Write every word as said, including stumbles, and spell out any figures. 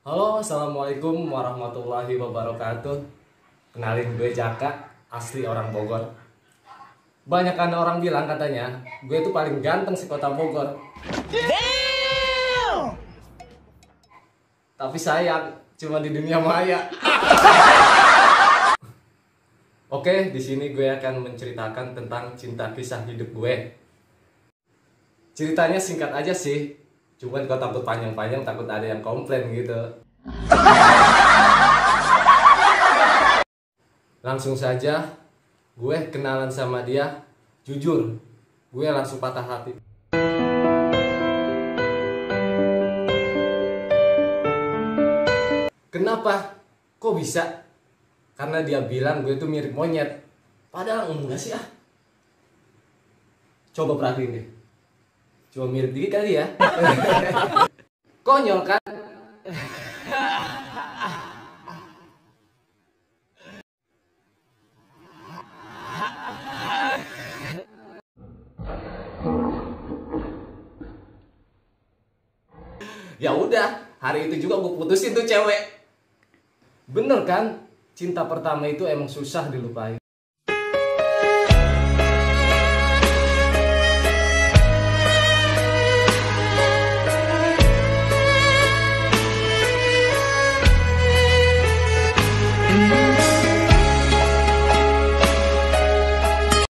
Halo, assalamualaikum warahmatullahi wabarakatuh. Kenalin, gue Jaka, asli orang Bogor. Banyak kan orang bilang katanya gue itu paling ganteng si kota Bogor. Damn! Tapi sayang, cuma di dunia maya. Oke, di sini gue akan menceritakan tentang cinta kisah hidup gue. Ceritanya singkat aja sih, cuman kalau takut panjang-panjang takut ada yang komplain gitu. Langsung saja, gue kenalan sama dia, jujur, gue langsung patah hati. Kenapa? Kok bisa? Karena dia bilang gue tuh mirip monyet. Padahal enggak sih ah. Coba perhatiin deh. Cuma mirip dikit kali ya. Konyol kan? Ya udah, hari itu juga gue putusin tuh cewek. Bener kan? Cinta pertama itu emang susah dilupain.